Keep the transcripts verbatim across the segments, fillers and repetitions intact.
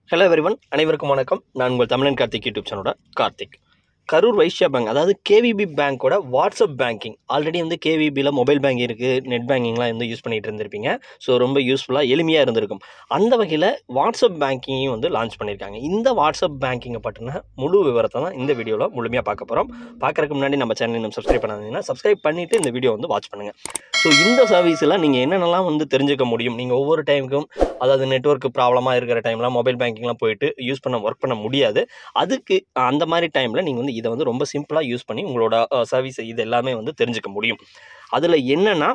Hello everyone, அனைவருக்கும் வணக்கம். நான் உங்கள் தமிழன் கார்த்திக் யூடியூப் சேனலோட கார்த்திக். கரூர் வைஸ்யா பேங்க் அதாவது கேவிபி பேங்கோட வாட்ஸ்அப் பேங்கிங் ஆல்ரெடி வந்து கேவிபியில் மொபைல் பேங்க் இருக்குது, நெட் பேங்கிங்லாம் வந்து யூஸ் பண்ணிகிட்டு இருந்திருப்பீங்க. ஸோ ரொம்ப யூஸ்ஃபுல்லாக எளிமையாக இருந்திருக்கும். அந்த வகையில் வாட்ஸ்அப் பேங்கிங்கையும் வந்து லான்ச் பண்ணியிருக்காங்க. இந்த வாட்ஸ்அப் பேங்கிங்கை பற்றின முழு விவரத்தை தான் இந்த வீடியோவில் முழுமையாக பார்க்க போகிறோம். பார்க்குறதுக்கு முன்னாடி நம்ம சேனல் இன்னும் சப்ஸ்கிரைப் பண்ணாதீங்கன்னா சப்ஸ்கிரைப் பண்ணிவிட்டு இந்த வீடியோ வந்து வாட்ச் பண்ணுங்கள். ஸோ இந்த சர்வீஸில் நீங்கள் என்னென்னலாம் வந்து தெரிஞ்சுக்க முடியும், நீங்கள் ஒவ்வொரு டைமுக்கும் அதாவது நெட்வொர்க் ப்ராப்ளமாக இருக்கிற டைம்லாம் மொபைல் பேங்கிங்லாம் போயிட்டு யூஸ் பண்ண ஒர்க் பண்ண முடியாது. அதுக்கு அந்த மாதிரி டைமில் நீங்கள் வந்து இதை வந்து ரொம்ப சிம்பிளாக யூஸ் பண்ணி உங்களோட சர்வீஸ் இது எல்லாமே வந்து தெரிஞ்சுக்க முடியும். அதில் என்னென்னா,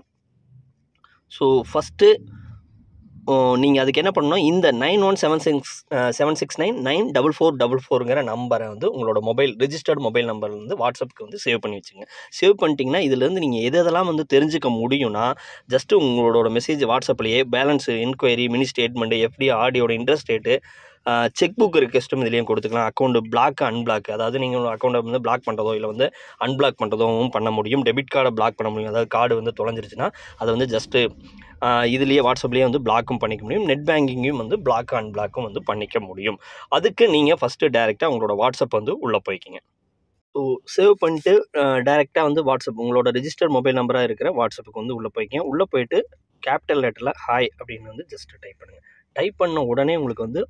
ஸோ ஃபஸ்ட்டு நீங்கள் அதுக்கு என்ன பண்ணணும், இந்த nine one seven six seven six nine nine double four double ஃபோருங்கிற நம்பரை வந்து உங்களோட மொபைல் ரிஜிஸ்டர்டு மொபைல் நம்பர் வந்து வாட்ஸ்அப்புக்கு வந்து சேவ் பண்ணி வச்சுங்க. சேவ் பண்ணிட்டீங்கன்னா இதுலேருந்து நீங்கள் எது எதெல்லாம் வந்து தெரிஞ்சுக்க முடியும்னா, ஜஸ்ட்டு உங்களோட மெசேஜ் வாட்ஸ்அப்லேயே balance, enquiry, mini statement, FD, ஆடியோட இன்ட்ரெஸ்ட் ரேட்டு, செக் புக் ரிக்வெஸ்ட்டும் இதுலேயும் கொடுத்துக்கலாம். அக்கௌண்ட்டு பிளாக் அன்பிளாக், அதாவது நீங்கள் அக்கௌண்ட்டை வந்து பிளாக் பண்ணுறதோ இல்லை வந்து அன்பிளாக் பண்ணுறதும் பண்ண முடியும். டெபிட் கார்டை பிளாக் பண்ண முடியும். அதாவது கார்டு வந்து தொலைஞ்சிருச்சுன்னா அதை வந்து ஜஸ்ட்டு இதுலேயே வாட்ஸ்அப்லேயே வந்து பிளாக்கும் பண்ணிக்க முடியும். நெட் பேங்கிங்கையும் வந்து பிளாக் அன்பிளாக்கும் வந்து பண்ணிக்க முடியும். அதுக்கு நீங்கள் ஃபஸ்ட்டு டேரெக்டாக உங்களோட வாட்ஸ்அப் வந்து உள்ளே போய்க்கிங்க. ஸோ சேவ் பண்ணிட்டு டேரெக்டாக வந்து வாட்ஸ்அப் உங்களோட ரிஜிஸ்டர் மொபைல் நம்பராக இருக்கிற வாட்ஸ்அப்புக்கு வந்து உள்ளே போய்க்கிங்க. உள்ளே போயிட்டு கேபிட்டல் லெட்டரில் ஹாய் அப்படின்னு வந்து ஜஸ்ட்டு டைப் பண்ணுங்கள். டைப் பண்ண உடனே உங்களுக்கு வந்து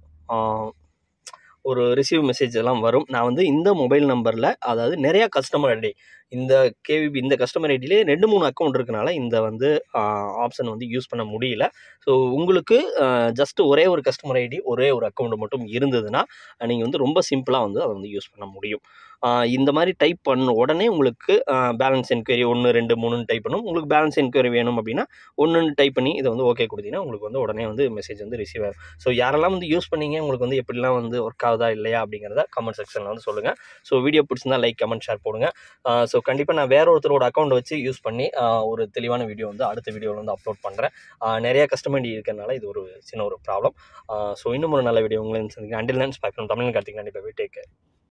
ஒரு ரிசீவ் மெசேஜ் எல்லாம் வரும். நான் வந்து இந்த மொபைல் நம்பரில் அதாவது நிறையா கஸ்டமர் ஐடி, இந்த கேவிபி இந்த கஸ்டமர் ஐடியிலே ரெண்டு மூணு அக்கௌண்ட் இருக்கனால இந்த வந்து ஆப்ஷன் வந்து யூஸ் பண்ண முடியல. ஸோ உங்களுக்கு ஜஸ்ட்டு ஒரே ஒரு கஸ்டமர் ஐடி, ஒரே ஒரு அக்கௌண்ட் மட்டும் இருந்ததுன்னா நீங்கள் வந்து ரொம்ப சிம்பிளாக வந்து அதை வந்து யூஸ் பண்ண முடியும். இந்த மாதிரி டைப் பண்ண உடனே உங்களுக்கு பேலன்ஸ் என்கொயரி ஒன்று ரெண்டு மூணுன்னு டைப் பண்ணணும். உங்களுக்கு பேலன்ஸ் என்கொயரி வேணும் அப்படின்னா ஒன்றுன்னு டைப் பண்ணி இதை வந்து ஓகே கொடுத்தீங்கன்னா உங்களுக்கு வந்து உடனே வந்து மெசேஜ் வந்து ரிசீவ் ஆகும். ஸோ யாரெல்லாம் வந்து யூஸ் பண்ணீங்க, உங்களுக்கு வந்து எப்படிலாம் வந்து ஒர்க் ஆகுதா இல்லையா அப்படிங்கிறத கமெண்ட் செக்ஷனில் வந்து சொல்லுங்கள். ஸோ வீடியோ பிடிச்சிருந்தா லைக், கமெண்ட், ஷேர் போடுங்க. ஸோ கண்டிப்பாக நான் வேற ஒருத்தரோட அக்கௌண்ட் வச்சு யூஸ் பண்ணி ஒரு தெளிவான வீடியோ வந்து அடுத்த வீடியோவில் வந்து அப்லோட் பண்ணுறேன். நிறையா கஸ்டமர் ஐடி இருக்கிறதுனால இது ஒரு சின்ன ஒரு ப்ராப்ளம். ஸோ இன்னும் ஒரு நல்ல வீடியோ உங்களை சந்திக்கிறேன். அண்டில் தென், பை ஃப்ரம் தமிழன் கார்த்திக். கண்டிப்பாக டேக் கேர்.